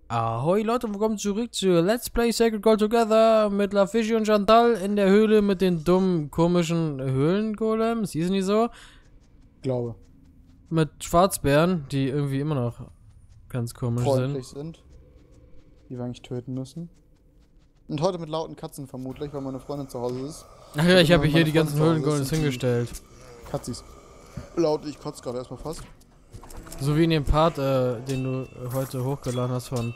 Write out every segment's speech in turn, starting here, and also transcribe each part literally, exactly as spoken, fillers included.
Ahoi Leute, willkommen zurück zu Let's Play Sacred Gold Together mit LaFishy und Chantal in der Höhle mit den dummen, komischen Höhlengolems, hießen die so? Glaube. Mit Schwarzbären, die irgendwie immer noch ganz komisch Freundlich sind. sind. Die wir eigentlich töten müssen. Und heute mit lauten Katzen vermutlich, weil meine Freundin zu Hause ist. Ach ja, ich Und habe wenn hier meine die ganzen Freundin zu Hause Höhlengolems ist, sind hingestellt. die Katzis. Laut, ich kotze gerade erstmal fast. So wie in dem Part, äh, den du heute hochgeladen hast von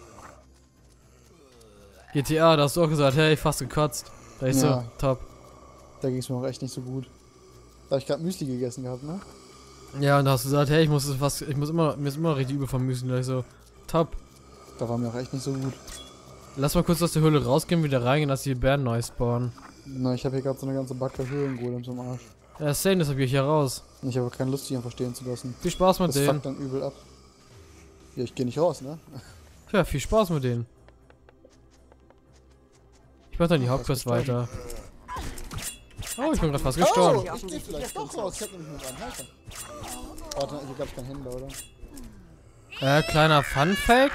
G T A, da hast du auch gesagt, hey, ich fast gekotzt. Da ich Ja. so, top. Da ging es mir auch echt nicht so gut. Da hab ich gerade Müsli gegessen gehabt, ne? Ja, und da hast du gesagt, hey, ich muss es fast, ich muss immer, mir ist immer noch richtig übel vom Müsli. Da ich so, top. Da war mir auch echt nicht so gut. Lass mal kurz aus der Höhle rausgehen, wieder reingehen, dass die Bären neu spawnen. Na, ich habe hier gerade so eine ganze Backe Höhlengolems im Arsch. Ja, same, deshalb gehe ich hier raus. Und ich habe keine Lust, die einfach stehen zu lassen. Viel Spaß mit Das denen. fuckt dann übel ab. Ja, ich gehe nicht raus, ne? Ja, viel Spaß mit denen. Ich mach dann die Oh, Hauptquest fast weiter. Oh, ich bin gerade fast gestorben. Oh, ich geh vielleicht doch raus. Ich hab nämlich nur einen Helfer. Warte, hier gab's keinen Händler, oder? Äh, kleiner Fun Fact.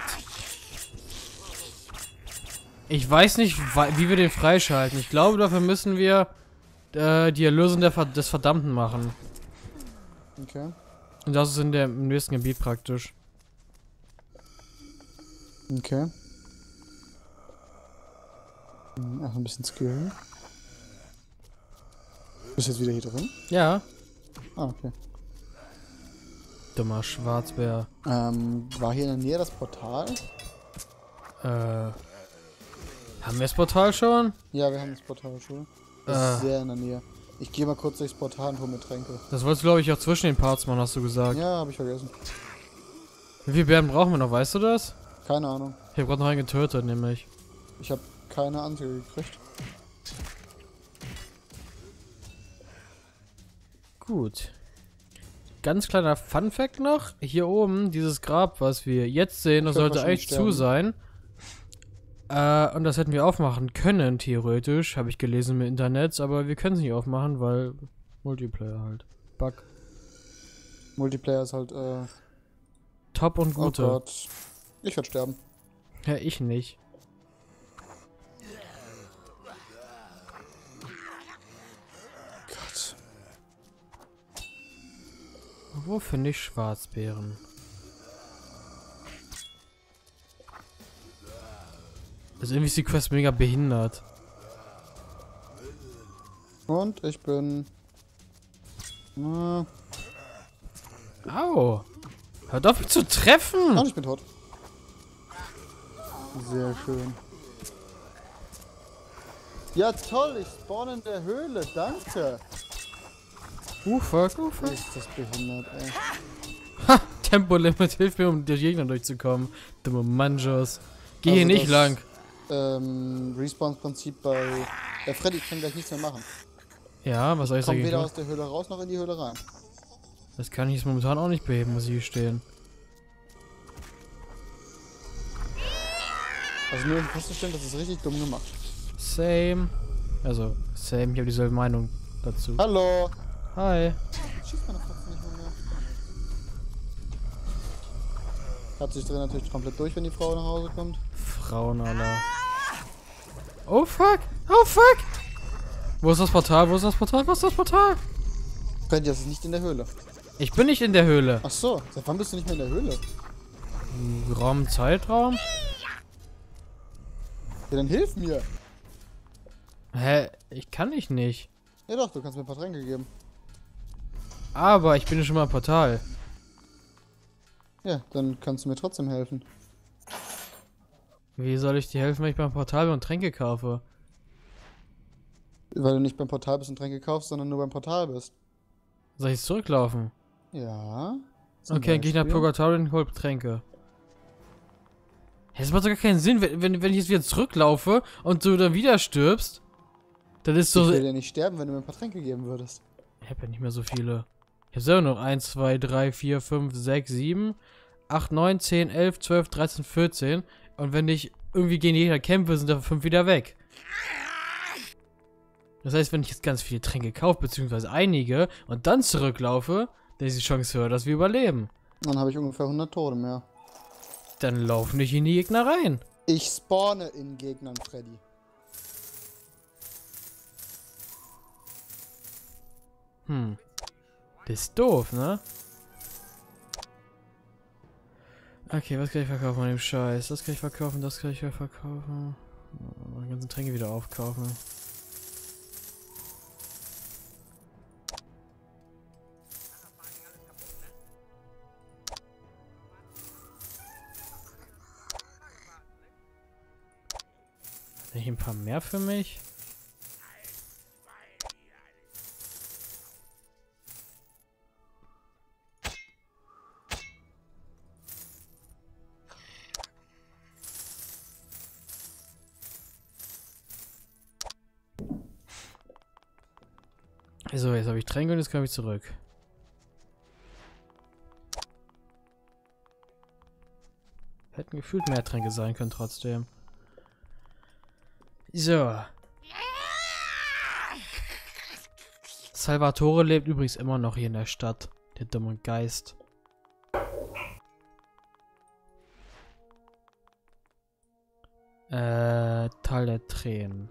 Ich weiß nicht, wie wir den freischalten. Ich glaube, dafür müssen wir äh, die Erlösung der Ver des Verdammten machen. Okay. Und das ist in der, im nächsten Gebiet praktisch. Okay. Hm, ach, ein bisschen Skill. Bist du jetzt wieder hier drin? Ja. Ah, okay. Dummer Schwarzbär. Ähm, war hier in der Nähe das Portal? Äh. Haben wir das Portal schon? Ja, wir haben das Portal schon. Das Äh. ist sehr in der Nähe. Ich gehe mal kurz durchs Portal und hole mir Tränke. Das wolltest du, glaube ich, auch zwischen den Parts machen, hast du gesagt. Ja, habe ich vergessen. Wie viele Bären brauchen wir noch, weißt du das? Keine Ahnung. Ich habe gerade noch einen getötet, nämlich. Ich habe keine Anzeige gekriegt. Gut. Ganz kleiner Funfact noch. Hier oben, dieses Grab, was wir jetzt sehen, das Ich werd sollte wahrscheinlich eigentlich zu sterben. sein. Äh, und das hätten wir aufmachen können, theoretisch. Habe ich gelesen im Internet. Aber wir können es nicht aufmachen, weil Multiplayer halt. Bug. Multiplayer ist halt, äh... Top und Oh gute. Gott. Ich werde sterben. Ja, ich nicht. Gott. Wo finde ich Schwarzbären? Also irgendwie ist die Quest mega behindert. Und ich bin... Äh, Au! Hört auf mich zu treffen! und ich bin tot. Sehr schön. Ja toll, ich spawn in der Höhle, danke. Uh, fuck, uh, fuck. Ist das behindert, ey. Ha! Tempolimit hilft mir, um durch die Gegner durchzukommen. Dumme Manjos. Geh Also hier nicht das, lang. Ähm, Respawn-Prinzip bei... Der Freddy kann gleich nichts mehr machen. Ja, was soll ich Kommt sagen? weder aus der Höhle raus, noch in die Höhle rein. Das kann ich jetzt momentan auch nicht beheben, muss ich gestehen. Also nur um festzustellen, das ist richtig dumm gemacht. Same. Also, same. Ich habe dieselbe Meinung dazu. Hallo! Hi. Schießt meine Katze nicht mehr. Katze sich drin natürlich komplett durch, wenn die Frau nach Hause kommt. Frauen aller. Oh fuck! Oh fuck! Wo ist das Portal? Wo ist das Portal? Wo ist das Portal? Freddy, das ist nicht in der Höhle. Ich bin nicht in der Höhle. Ach so, seit wann bist du nicht mehr in der Höhle? Raum, Zeitraum? Ja, dann hilf mir! Hä? Ich kann dich nicht. Ja doch, du kannst mir ein paar Tränke geben. Aber ich bin ja schon mal im Portal. Ja, dann kannst du mir trotzdem helfen. Wie soll ich dir helfen, wenn ich beim Portal bin und Tränke kaufe? Weil du nicht beim Portal bist und Tränke kaufst, sondern nur beim Portal bist. Soll ich jetzt zurücklaufen? Ja. zum Okay, dann gehe ich nach Beispiel. Purgatorio und hol Tränke. Hä, das macht doch gar keinen Sinn, wenn, wenn, wenn ich jetzt wieder zurücklaufe und du dann wieder stirbst. Dann ist so... Ich will ja nicht sterben, wenn du mir ein paar Tränke geben würdest. Ich hab ja nicht mehr so viele. Ich hab selber noch eins, zwei, drei, vier, fünf, sechs, sieben, acht, neun, zehn, elf, zwölf, dreizehn, vierzehn. Und wenn ich irgendwie gegen die Gegner kämpfe, sind da fünf wieder weg. Das heißt, wenn ich jetzt ganz viele Tränke kaufe, beziehungsweise einige, und dann zurücklaufe, dann ist die Chance höher, dass wir überleben. Dann habe ich ungefähr hundert Tode mehr. Dann lauf nicht in die Gegner rein. Ich spawne in Gegnern, Freddy. Hm. Das ist doof, ne? Okay, was kann ich verkaufen an dem Scheiß? Das kann ich verkaufen, das kann ich wieder verkaufen. Oh, meine ganzen Tränke wieder aufkaufen. Habe ich ein paar mehr für mich? So, jetzt habe ich Tränke und jetzt komme ich zurück. Hätten gefühlt mehr Tränke sein können trotzdem. So. Salvatore lebt übrigens immer noch hier in der Stadt. Der dumme Geist. Äh, Tal der Tränen.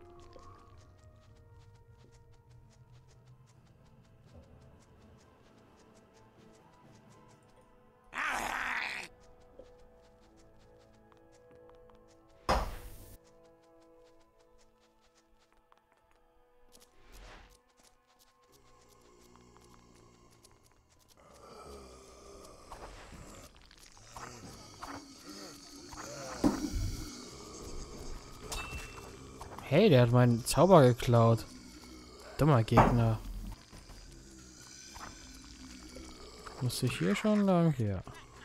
Hey, der hat meinen Zauber geklaut. Dummer Gegner. Muss ich hier schon lang? Ja.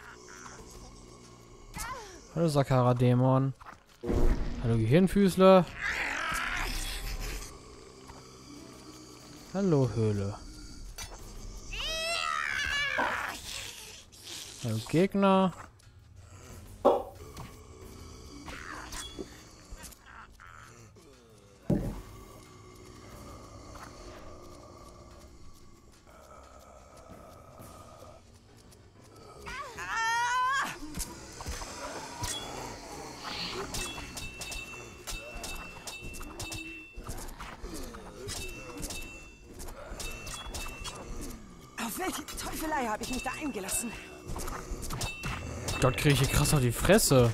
Hallo Sakara-Dämon. Hallo Gehirnfüßler. Hallo Höhle. Hallo Gegner. Auf welche Teufelei habe ich mich da eingelassen? Gott, kriege ich hier krass auf die Fresse.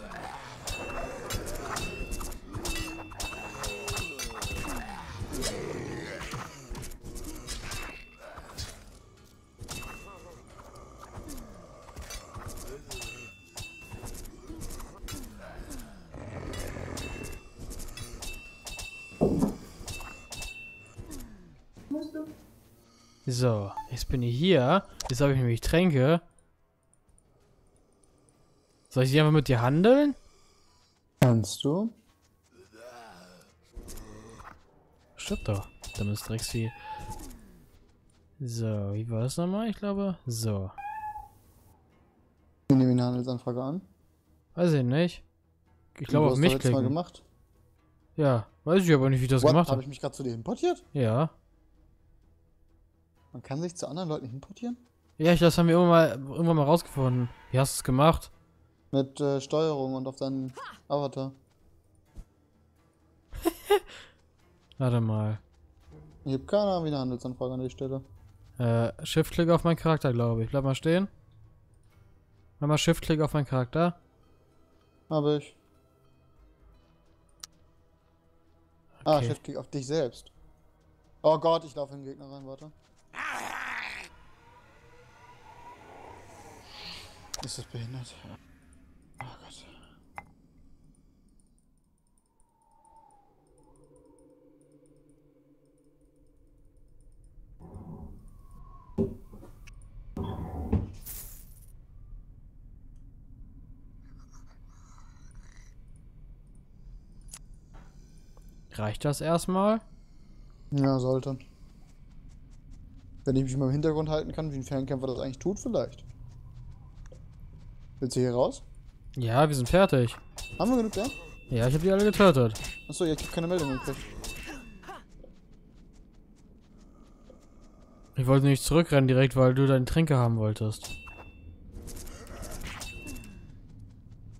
So, jetzt bin ich hier. Jetzt habe ich nämlich Tränke. Soll ich die einfach mit dir handeln? Kannst du? Stimmt doch. Dummes Drecksvieh. So, wie war das nochmal? Ich glaube, so. Ich nehme eine Handelsanfrage an. Weiß ich nicht. Ich glaube, auf mich klicken. Mal klicken. gemacht? Ja, weiß ich aber nicht, wie ich das What? gemacht Habe habe. ich mich gerade zu dir importiert? Ja. Man kann sich zu anderen Leuten importieren? Ja, ich, das haben wir irgendwann mal, irgendwann mal rausgefunden. Wie hast du es gemacht? Mit äh, Steuerung und auf deinen Avatar. Warte mal. Ich habe keine Ahnung, wie eine Handelsanfrage an die Stelle. Äh, Shift-Klick auf meinen Charakter, glaube ich. Bleib mal stehen. Mach mal Shift-Klick auf meinen Charakter. Habe ich. Ah, Okay. Shift-Klick auf dich selbst. Oh Gott, ich laufe in den Gegner rein, warte. Ist das behindert? Oh Gott. Reicht das erstmal? Ja, sollte. Wenn ich mich mal im Hintergrund halten kann, wie ein Fernkämpfer das eigentlich tut, vielleicht. Willst du hier raus? Ja, wir sind fertig. Haben wir genug, ja? Ja, ich habe die alle getötet. Achso, ich habe keine Meldung gekriegt. Ich wollte nicht zurückrennen direkt, weil du deine Tränke haben wolltest.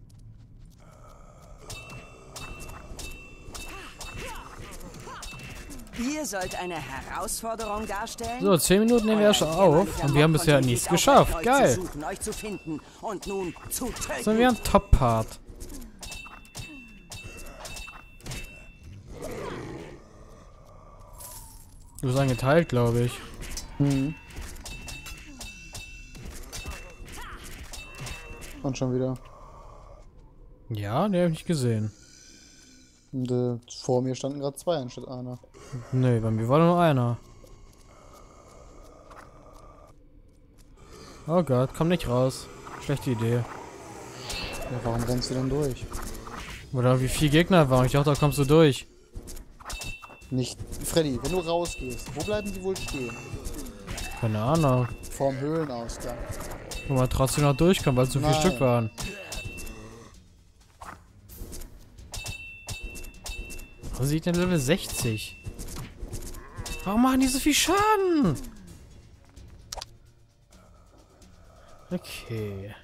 Ihr sollt eine Herausforderung darstellen? So, zehn Minuten nehmen wir erst auf. Und wir haben bisher nichts geschafft. Geil. Zu suchen, euch zu finden und nun zu töten. Sind wir ein Top-Part. Du bist angeteilt, glaube ich. Mhm. Und schon wieder. Ja, den habe ich nicht gesehen. Und äh, vor mir standen gerade zwei anstatt einer. Nee, bei mir war nur einer. Oh Gott, komm nicht raus. Schlechte Idee. Ja, warum rennst du denn durch? Oder wie viele Gegner waren. Ich dachte, da kommst du durch. Nicht. Freddy, wenn du rausgehst, wo bleiben die wohl stehen? Keine Ahnung. Vorm Höhlenausgang. Wo man trotzdem noch durchkommt, weil es so viele Nein. Stück waren. Warum sieht denn Level sechzig? Warum machen die so viel Schaden? Okay.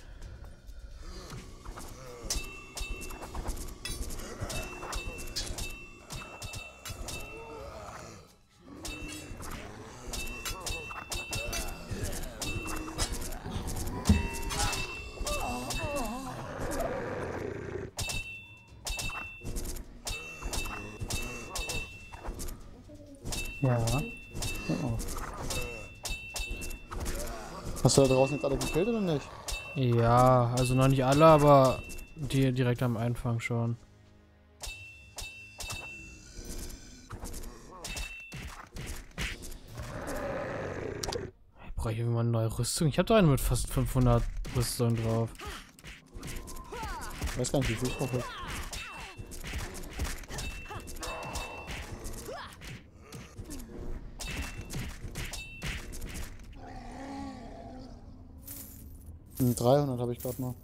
Ja. Oh. Hast du da draußen jetzt alle gekillt oder nicht? Ja, also noch nicht alle, aber die direkt am Anfang schon. Brauche ich immer eine neue Rüstung? Ich habe da eine mit fast fünfhundert Rüstung drauf. Ich weiß gar nicht, wie viel ich drauf habe. dreihundert habe ich gerade noch.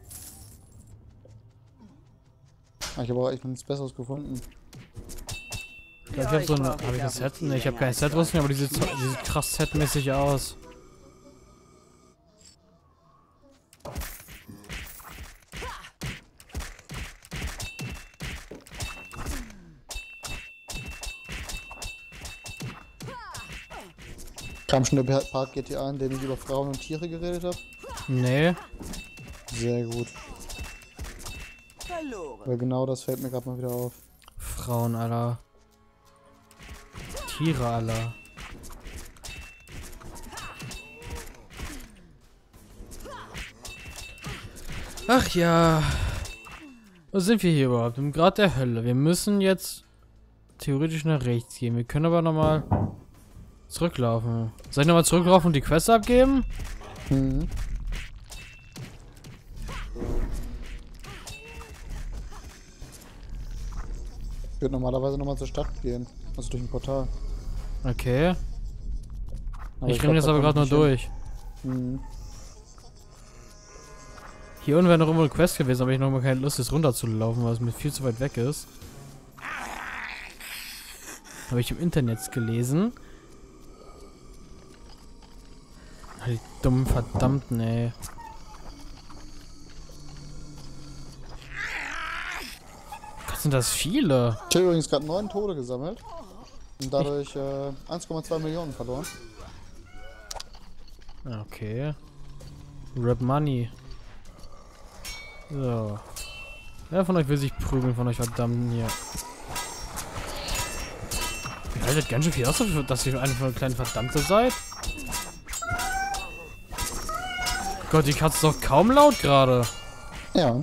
Ah, ich habe auch echt noch nichts Besseres gefunden. Ich glaube, ich habe so eine. Habe ich das Set? Ne, ich habe kein Set-Rüstung, aber die sieht, die sieht krass setmäßig aus. Kam schon der Part G T A, in dem ich über Frauen und Tiere geredet habe? Nee. Sehr gut. Verloren. Weil genau das fällt mir gerade mal wieder auf. Frauen aller. Tiere aller. Ach ja. Wo sind wir hier überhaupt? Im Grad der Hölle. Wir müssen jetzt theoretisch nach rechts gehen. Wir können aber nochmal zurücklaufen. Soll ich nochmal zurücklaufen und die Quest abgeben? Mhm. Ich würde normalerweise nochmal zur Stadt gehen. Also durch ein Portal. Okay. Aber ich glaub, renne jetzt da aber komm gerade nur ich nicht durch. hin. Mhm. Hier unten wäre noch immer eine Quest gewesen, aber ich noch mal keine Lust, jetzt runterzulaufen, weil es mir viel zu weit weg ist. Habe ich im Internet gelesen. Die dummen Verdammten, ey. Was sind das viele? Ich habe übrigens gerade neun Tode gesammelt. Und dadurch äh, eins Komma zwei Millionen verloren. Okay. Rap Money. So. Wer von euch will sich prügeln, von euch Verdammten hier? Ihr haltet ganz schön viel aus, dass ihr eine kleine Verdammte seid. Gott, die Katze ist doch kaum laut gerade. Ja.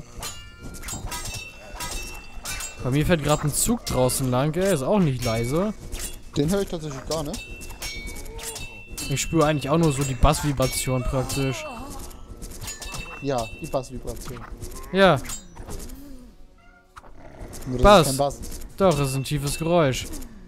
Bei mir fährt gerade ein Zug draußen lang, ey, ist auch nicht leise. Den höre ich tatsächlich gar nicht. Ich spüre eigentlich auch nur so die Bassvibration praktisch. Ja, die Bassvibration. Ja, Nur, dass Bass. es kein Bass ist. doch, es ist ein tiefes Geräusch.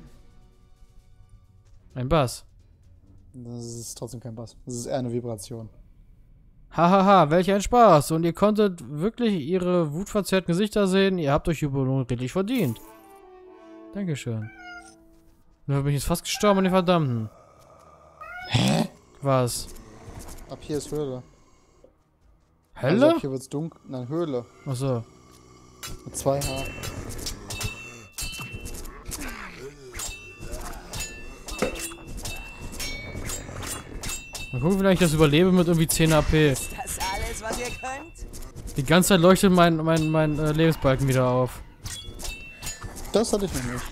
Ein Bass. Das ist trotzdem kein Bass. Das ist eher eine Vibration. Hahaha, welch ein Spaß. Und ihr konntet wirklich ihre wutverzerrten Gesichter sehen. Ihr habt euch die Belohnung redlich verdient. Dankeschön. Nur bin ich jetzt fast gestorben an den Verdammten. Hä? Was? Ab hier ist Höhle. Hölle? Also ab hier wird's dunkel. Nein, Höhle. Achso. Mit zwei H. Mal gucken, vielleicht ich das überlebe mit irgendwie zehn H P. Ist das alles, was ihr könnt? Die ganze Zeit leuchtet mein, mein, mein äh, Lebensbalken wieder auf. Das hatte ich noch nicht.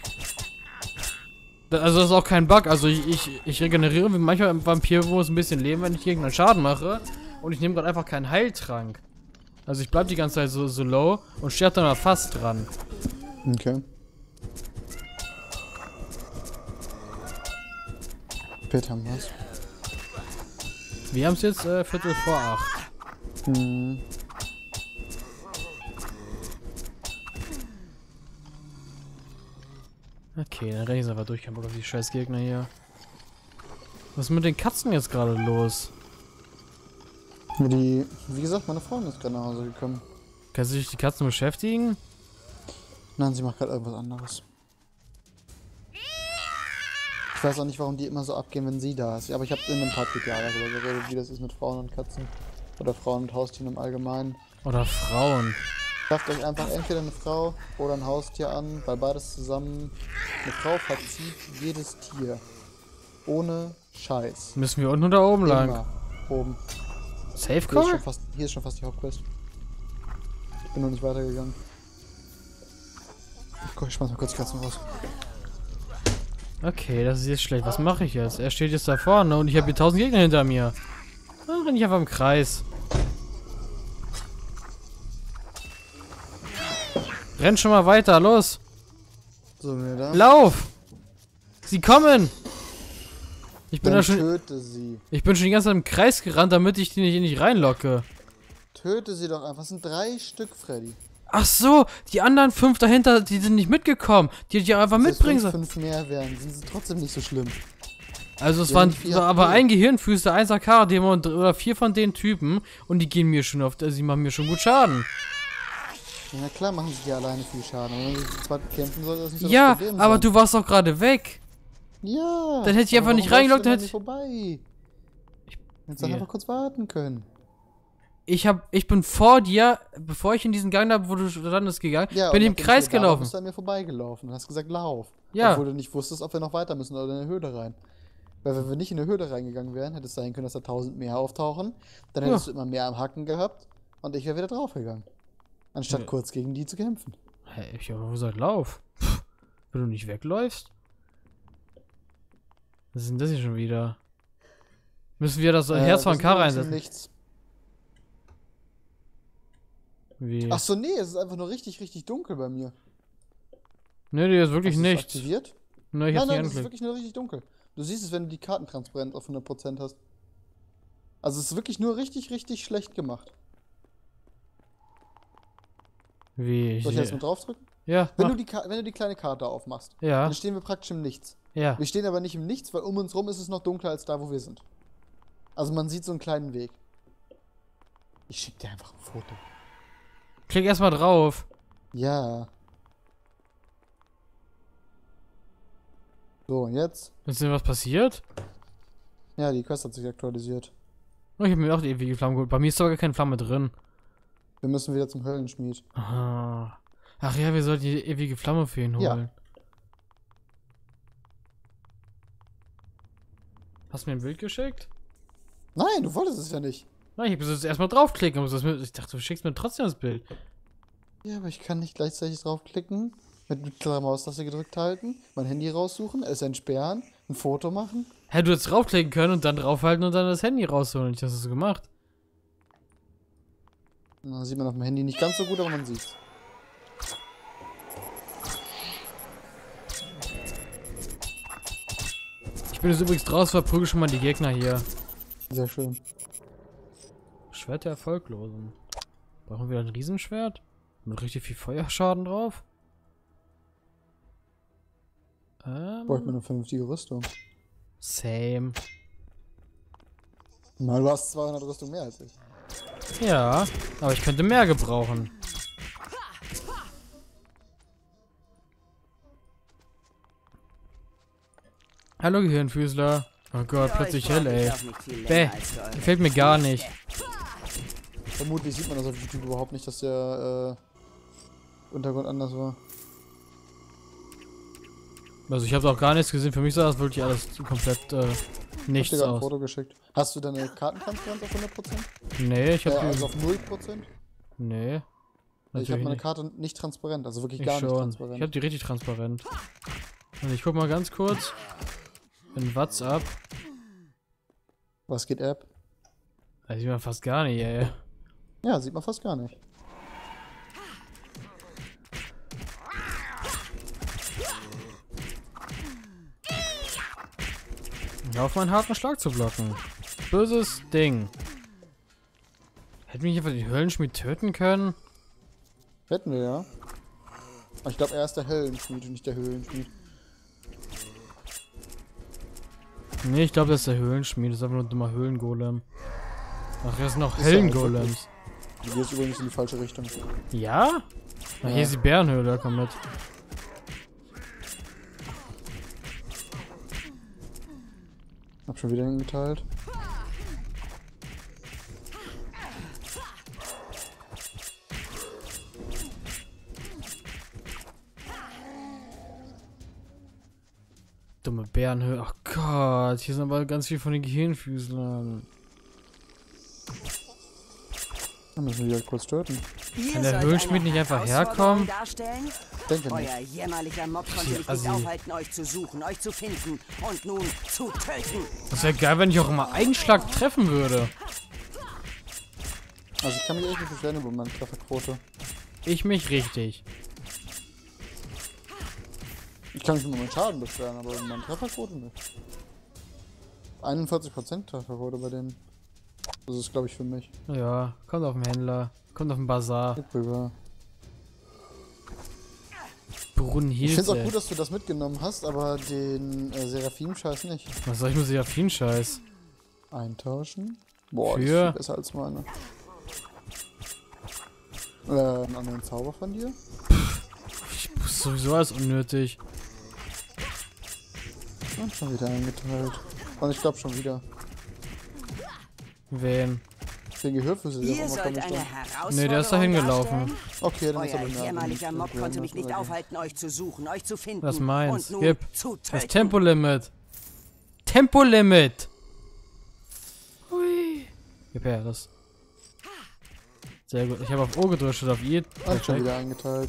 Da, also das ist auch kein Bug. Also ich, ich, ich regeneriere wie manchmal im Vampirwurst ein bisschen Leben, wenn ich irgendeinen Schaden mache. Und ich nehme gerade einfach keinen Heiltrank. Also ich bleib die ganze Zeit so, so low und sterbe dann mal fast dran. Okay. Peter haben wir's. Wir haben es jetzt äh, Viertel vor acht. Hm. Okay, dann renne ich einfach durch. Kein Bock auf die scheiß Gegner hier. Was ist mit den Katzen jetzt gerade los? Die, wie gesagt, meine Freundin ist gerade nach Hause gekommen. Kannst du dich die Katzen beschäftigen? Nein, sie macht gerade irgendwas anderes. Ich weiß auch nicht, warum die immer so abgehen, wenn sie da ist. Aber ich habe in einem Part Jahr darüber geredet, wie das ist mit Frauen und Katzen. Oder Frauen und Haustieren im Allgemeinen. Oder Frauen. Schafft euch einfach entweder eine Frau oder ein Haustier an, weil beides zusammen. Eine Frau verzieht jedes Tier. Ohne Scheiß. Müssen wir unten oder oben lang? Immer. Oben. Safe Hier ist, Call? schon fast, hier ist schon fast die Hauptquest. Ich bin noch nicht weitergegangen. Guck, ich schmeiß mal kurz die Katzen raus. Okay, das ist jetzt schlecht. Was mache ich jetzt? Er steht jetzt da vorne und ich habe hier tausend Gegner hinter mir. Dann renne ich einfach im Kreis. Renn schon mal weiter, los! So, wir da. Lauf! Sie kommen! Ich bin Dann da schon. töte sie. Ich bin schon die ganze Zeit im Kreis gerannt, damit ich die nicht, nicht reinlocke. Töte sie doch einfach. Es sind drei Stück, Freddy. Ach so, die anderen fünf dahinter, die sind nicht mitgekommen. Die hätte ich einfach mitbringen Wenn sollen. fünf mehr wären, sind sie trotzdem nicht so schlimm. Also es Die waren haben vier so, aber H P. ein Gehirnfuß, der eins A K-Demo oder vier von den Typen und die gehen mir schon auf, also die machen mir schon gut Schaden. Ja, na klar machen sie dir alleine viel Schaden, aber wenn sie zu zweit kämpfen soll, das nicht so Ja, das Problem aber sein. du warst doch gerade weg. Ja. Dann hätte ich aber einfach nicht warum reingeloggt, läufst dann du denn an mir vorbei. Jetzt dann Ja. einfach kurz warten können. Ich hab, ich bin vor dir, bevor ich in diesen Gang da, wo du standest, gegangen, Ja, bin und ich im nachdem Kreis du da warst, gelaufen. bist du an mir vorbeigelaufen und hast gesagt, lauf. Ja. Obwohl du nicht wusstest, ob wir noch weiter müssen oder in eine Höhle rein. Weil wenn wir nicht in eine Höhle reingegangen wären, hätte es sein können, dass da tausend mehr auftauchen. Dann hättest Ja. du immer mehr am Hacken gehabt und ich wäre wieder draufgegangen. Anstatt Ja. kurz gegen die zu kämpfen. Hey, ich habe gesagt, lauf. Pff, wenn du nicht wegläufst. Was ist denn das hier schon wieder? Müssen wir das Äh, Herz wir von sind K übrigens im reinsetzen? Nichts. Wie? Ach so, nee, es ist einfach nur richtig, richtig dunkel bei mir. Ne, die ist wirklich Hast du's nichts. aktiviert? Ne, ich Nein, hab's nicht nein, es ist angeklickt. wirklich nur richtig dunkel. Du siehst es, wenn du die Karten transparent auf hundert Prozent hast. Also es ist wirklich nur richtig, richtig schlecht gemacht. Wie? Soll ich jetzt mal draufdrücken? Ja, Wenn mach. du, die Ka- wenn du die kleine Karte aufmachst, Ja, dann stehen wir praktisch im Nichts. ja. Wir stehen aber nicht im Nichts, weil um uns rum ist es noch dunkler als da, wo wir sind. Also man sieht so einen kleinen Weg. Ich schick dir einfach ein Foto. Klick erstmal drauf. Ja. So, und jetzt? Ist denn was passiert? Ja, die Quest hat sich aktualisiert. Oh, ich habe mir auch die ewige Flamme geholt. Bei mir ist aber gar keine Flamme drin. Wir müssen wieder zum Höllenschmied. Aha. Ach ja, wir sollten die ewige Flamme für ihn Ja. holen. Hast du mir ein Bild geschickt? Nein, du wolltest es ja nicht. Nein, ich muss jetzt erstmal draufklicken. muss das mit- Ich dachte, du schickst mir trotzdem das Bild. Ja, aber ich kann nicht gleichzeitig draufklicken, mit mittlerer Maustaste gedrückt halten, mein Handy raussuchen, es entsperren, ein Foto machen. Hä, du hättest draufklicken können und dann draufhalten und dann das Handy rausholen. Ich hast du so gemacht. Na, sieht man auf dem Handy nicht ganz so gut, aber man sieht's. Ich bin jetzt übrigens draußen, verprügel schon mal die Gegner hier. Sehr schön. Schwert der Erfolglosen. Brauchen wir ein Riesenschwert? Mit richtig viel Feuerschaden drauf? Ähm, Bräuchte man eine vernünftige Rüstung. Same. Na, du hast zweihundert Rüstung mehr als ich. Ja, aber ich könnte mehr gebrauchen. Hallo Gehirnfüßler. Oh Gott, Ja, plötzlich ich brauch hell, dich ey. auch nicht viel länger Bäh, als für eure gefällt mir gar nicht. Vermutlich sieht man das auf YouTube überhaupt nicht, dass der äh, Untergrund anders war. Also ich habe auch gar nichts gesehen. Für mich sah das wirklich alles komplett äh, Nichts Ich hab dir gerade ein aus. Foto geschickt. Hast du deine Kartentransparenz auf hundert Prozent? Nee, ich hab Äh, die... also auf null Prozent? Nee. Ich habe Natürlich meine nicht. Karte nicht transparent, also wirklich Ich gar nicht schon. transparent. Ich hab die richtig transparent. Und ich guck mal ganz kurz in WhatsApp. Was geht App? Da sieht man fast gar nicht, ey. Ja, sieht man fast gar nicht. Hör auf meinen harten Schlag zu blocken. Böses Ding. Hätten wir nicht einfach den Höllenschmied töten können? Hätten wir ja. Aber ich glaube, er ist der Höllenschmied und nicht der Höhlenschmied. Nee, ich glaube, das ist der Höhlenschmied. Das ist einfach nur ein dummer Höhlengolem. Ach, das sind noch Ist er Hellengolems. Du gehst übrigens in die falsche Richtung. Ja? Na, Ja. hier ist die Bärenhöhle, komm mit. Hab schon wieder hingeteilt. Dumme Bärenhöhle. Ach Gott, hier sind aber ganz viel von den Gehirnfüßlern. Dann müssen wir die halt kurz töten. Ihr Kann der sollt Höhlenschmied eine nicht einfach Herausforderung herkommen? darstellen? Denke nicht. Euer jämmerlicher Mob konnte Ja, mich Assi. nicht aufhalten, euch zu suchen, euch zu finden und nun zu töten. Das wäre geil, wenn ich auch immer einen Schlag treffen würde. Also ich kann mich echt nicht beschweren über meine Trefferquote. Ich mich richtig. Ich kann mich über meinen Schaden beschweren, aber über meine Trefferquote nicht. einundvierzig Prozent Trefferquote bei denen. Das ist, glaube ich, für mich. Ja, kommt auf den Händler. Kommt auf den Bazar. Gib rüber. Brunnen Ich finde es auch Hilse. gut, dass du das mitgenommen hast, aber den äh, Seraphim-Scheiß nicht. Was soll ich mit Seraphim-Scheiß? Eintauschen. Boah, das ist Für? viel besser als meine. Äh, einen anderen Zauber von dir? Ich muss sowieso alles unnötig. Und schon wieder eingeteilt. Und ich glaube schon wieder. Wen? Den Gehörfüße, der Ihr auch immer sollt komisch eine stand. Herausforderung Nee, der ist da hingelaufen. darstellen? Okay, dann ist Euer aber jämmerlicher nervig. Mob konnte mich nicht Okay. aufhalten, euch zu suchen, euch zu finden Das meins. und nun Gib. zu Das töten. Tempolimit. Tempolimit. Hui. Gib her, das. Sehr gut. Ich habe auf O gedrückt statt auf I. Und schon Perfekt. wieder eingeteilt.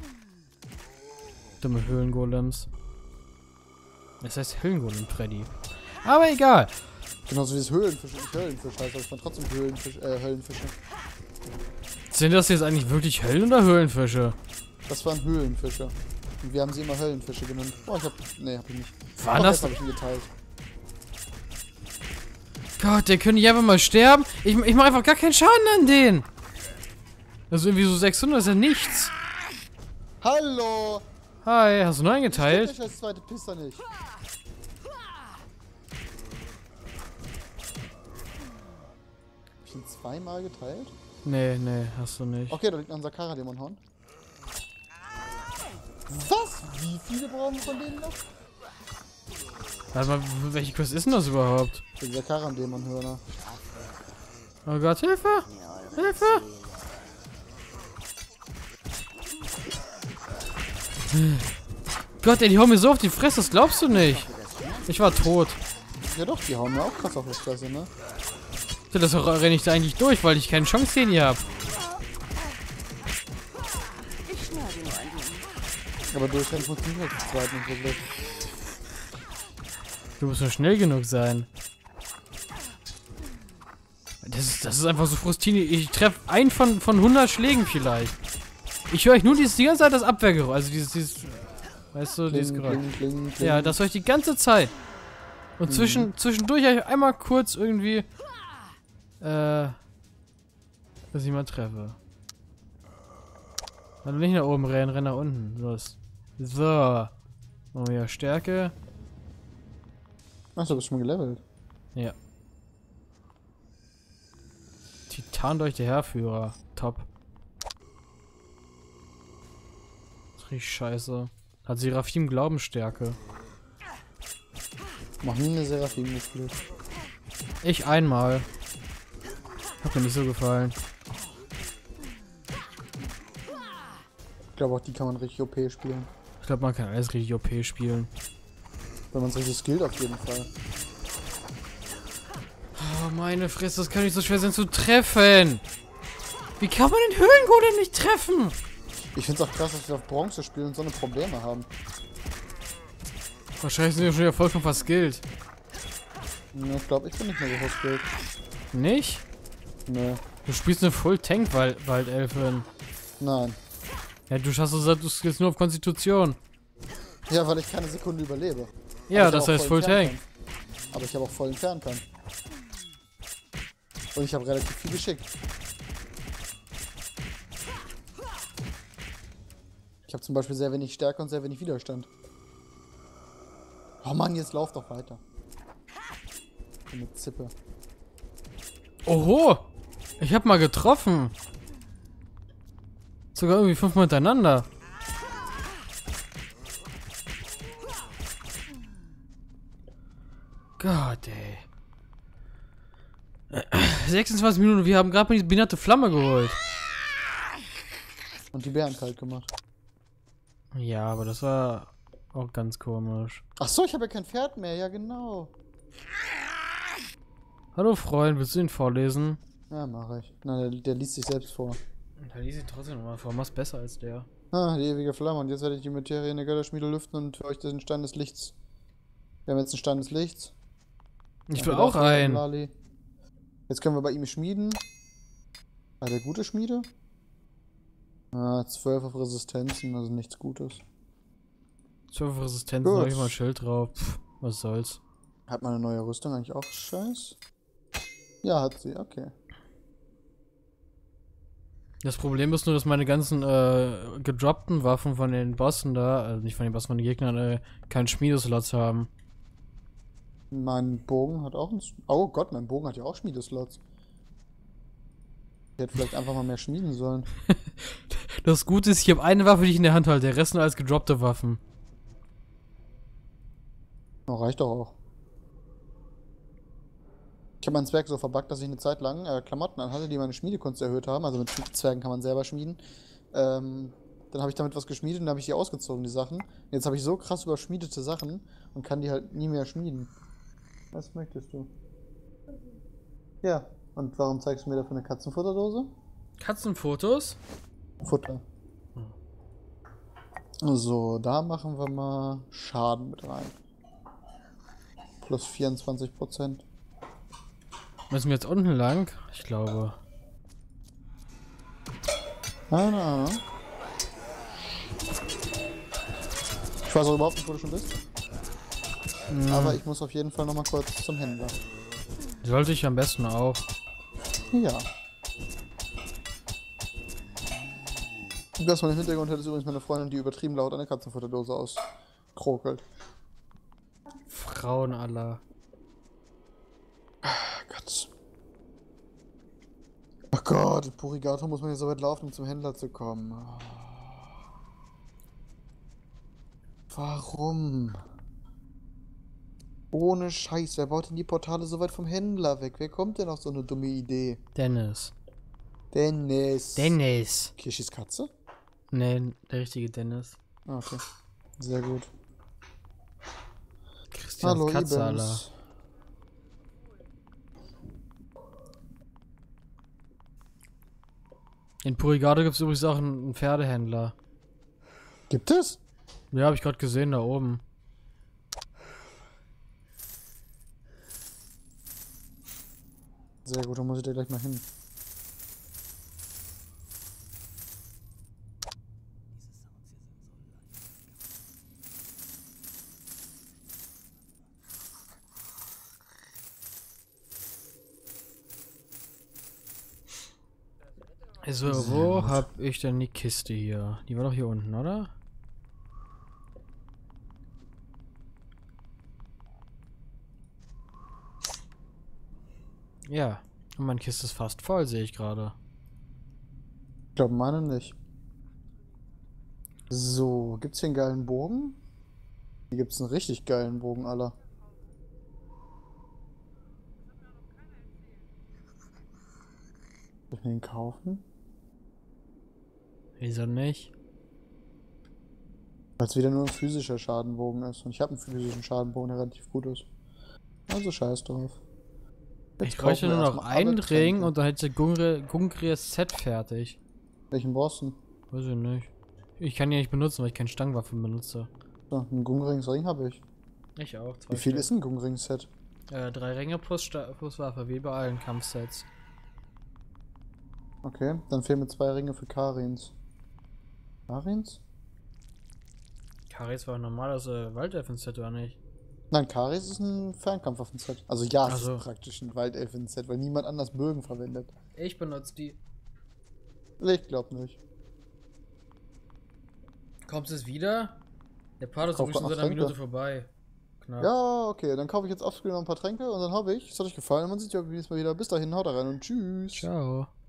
Dumme Höhlengolems. Das heißt Höhlengolem, Freddy. Aber egal. Genauso wie das Höhlenfisch nicht Höhlenfisch heißt, aber es waren trotzdem Höhlenfisch, äh, Höllenfische. Sind das jetzt eigentlich wirklich Höllen- oder Höhlenfische? Das waren Höhlenfische. Und wir haben sie immer Höllenfische genannt. Oh, ich hab. Nee, hab ich nicht. Waren Doch, das- jetzt hab ich ihn geteilt. Gott, der könnte nicht einfach mal sterben. Ich, ich mache einfach gar keinen Schaden an den. Also irgendwie so sechshundert ist ja nichts. Hallo! Hi, hast du nur Ich eingeteilt? dich als zweite Pisser nicht. Hab ich ihn zweimal geteilt? Nee, nee, hast du nicht. Okay, da liegt noch unser Kara-Dämonhorn. Was? Wie viele brauchen wir von denen noch? Warte mal, welche Quest ist denn das überhaupt? Dieser Kara-Dämonhörner. Oh Gott, Hilfe! Hilfe! Gott, ey, die hauen mir so auf die Fresse, das glaubst du nicht. Ich war tot. Ja doch, die hauen mir auch krass auf die Fresse, ne? So, das renne ich da eigentlich durch, weil ich keine Chance gegen die hab. Ich schnage nur ein wenig. Aber durchrennen funktioniert halt zu zweit nicht wirklich. Du musst nur schnell genug sein. Das ist, das ist einfach so frustrierend. Ich treffe einen von, von hundert Schlägen vielleicht. Ich höre euch nur dieses, die ganze Zeit das Abwehrgeräusch. Also dieses, dieses, weißt du, dieses Kling, Geräusch. kling, kling, kling. Ja, das höre ich die ganze Zeit. Und Mhm. zwischen, zwischendurch hab ich einmal kurz irgendwie, äh, dass ich mal treffe. Also nicht nach oben rennen, renn nach unten. Los. So. Machen wir ja Stärke. Ach, du bist schon gelevelt. Ja. Titan durch der Heerführer. Top. Das ist richtig scheiße. Hat Seraphim Glaubensstärke. Noch nie eine Seraphim gespielt. Ich einmal. Hat mir nicht so gefallen. Ich glaube auch die kann man richtig O P spielen. Ich glaube, man kann alles richtig O P spielen. Wenn man es richtig skillt auf jeden Fall. meine Fresse, das kann nicht so schwer sein zu treffen. Wie kann man den Höhlengolem nicht treffen? Ich find's auch krass, dass wir auf Bronze spielen und so eine Probleme haben. Wahrscheinlich sind wir schon wieder vollkommen verskillt. Ne, ich glaube, ich bin nicht mehr so verskillt. Nicht? Ne. Du spielst eine Full-Tank-Waldelfin. Nein. Ja, du schaffst es, du skillst nur auf Konstitution. Ja, weil ich keine Sekunde überlebe. Ja, Aber das ich heißt auch vollen Full-Tank. Fernkampf. Aber ich habe auch vollen Fernkampf. Und ich habe relativ viel Geschick. Ich habe zum Beispiel sehr wenig Stärke und sehr wenig Widerstand. Oh Mann, jetzt lauf doch weiter. Eine Zippe. Oho! Ich hab mal getroffen. Sogar irgendwie fünfmal hintereinander. Gott, ey. sechsundzwanzig Minuten, wir haben gerade mal die binette Flamme geholt. Und die Bären kalt gemacht. Ja, aber das war auch ganz komisch. Ach so, ich habe ja kein Pferd mehr. Ja, genau. Hallo Freund, willst du ihn vorlesen? Ja, mache ich. Nein, der, der liest sich selbst vor. Da liest ihn trotzdem nochmal vor. Mach's besser als der. Ah, die ewige Flamme. Und jetzt werde ich die Materie in der Götterschmiede lüften und für euch den Stein des Lichts. Wir haben jetzt einen Stein des Lichts. Ich will auch einen. Lali. Jetzt können wir bei ihm schmieden. Ah, der gute Schmiede? Ah, zwölf auf Resistenzen, also nichts Gutes. zwölf Resistenzen, Gut. habe ich mal ein Schild drauf. Pff, was soll's. Hat meine neue Rüstung eigentlich auch Scheiß? Ja, hat sie, okay. Das Problem ist nur, dass meine ganzen äh, gedroppten Waffen von den Bossen da, also nicht von den Bossen, von den Gegnern, äh, keinen Schmiedeslots haben. Mein Bogen hat auch einen... Oh Gott, mein Bogen hat ja auch Schmiedeslots. Ich hätte vielleicht einfach mal mehr schmieden sollen. Das Gute ist, ich habe eine Waffe, die ich in der Hand halte, der Rest nur als gedroppte Waffen. Oh, reicht doch auch. Ich habe meinen Zwerg so verbuggt, dass ich eine Zeit lang äh, Klamotten anhatte, die meine Schmiedekunst erhöht haben. Also mit Zwergen kann man selber schmieden. Ähm, dann habe ich damit was geschmiedet und dann habe ich die ausgezogen, die Sachen. Jetzt habe ich so krass überschmiedete Sachen und kann die halt nie mehr schmieden. Was möchtest du? Ja. Und warum zeigst du mir dafür eine Katzenfutterdose? Katzenfotos? Futter. So, da machen wir mal Schaden mit rein. Plus vierundzwanzig Prozent. Müssen wir jetzt unten lang? Ich glaube. Keine Ahnung. Ich weiß auch überhaupt nicht, wo du schon bist. Hm. Aber ich muss auf jeden Fall nochmal kurz zum Händler. Sollte ich am besten auch. Ja. Das mal im Hintergrund hört ist übrigens meine Freundin, die übertrieben laut eine Katzenfutterdose auskrokelt. Frauen aller. Gott. Oh Gott, in Purigato muss man ja so weit laufen, um zum Händler zu kommen. Warum? Ohne Scheiß, wer baut denn die Portale so weit vom Händler weg? Wer kommt denn auf so eine dumme Idee? Dennis. Dennis. Dennis. Kirschis Katze? Nee, der richtige Dennis. Ah, okay. Sehr gut. Christians Hallo, Katze aller. Ibens. In Purigado gibt es übrigens auch einen Pferdehändler. Gibt es? Ja, habe ich gerade gesehen, da oben. Sehr gut, dann muss ich da gleich mal hin. Also, wo hab ich denn die Kiste hier? Die war doch hier unten, oder? Ja. Und meine Kiste ist fast voll, sehe ich gerade. Ich glaube, meine nicht. So, gibt's hier einen geilen Bogen? Hier gibt's einen richtig geilen Bogen, Alter. Soll ich mir den kaufen? Wieso nicht? Weil es wieder nur ein physischer Schadenbogen ist. Und ich habe einen physischen Schadenbogen, der relativ gut ist. Also scheiß drauf. Ich bräuchte nur noch einen Ring und dann hätte ich Gungrias Set fertig. Welchen brauchst du? Weiß ich nicht. Ich kann ihn nicht benutzen, weil ich keine Stangenwaffen benutze. So, einen Gungringsring habe ich. Ich auch. Wie viel ist ein Gungring-Set? Äh, drei Ringe plus, plus Waffe, wie bei allen Kampfsets. Okay, dann fehlen mir zwei Ringe für Karins. Karins? Karis war ein normales äh, Waldelfen-Set, oder nicht? Nein, Karis ist ein Fernkampfwaffen-Set. Also ja, es Also. ist praktisch ein Waldelfen-Set, weil niemand anders Bögen verwendet. Ich benutze die. Ich glaub nicht. Kommt es wieder? Der Part ist Kauf übrigens grad seit noch einer Minute Tränke. vorbei. Knapp. Ja, okay, dann kaufe ich jetzt offscreen noch ein paar Tränke und dann habe ich. Es hat euch gefallen, man sieht ja nächstes Mal wieder. Bis dahin, haut rein und tschüss. Ciao.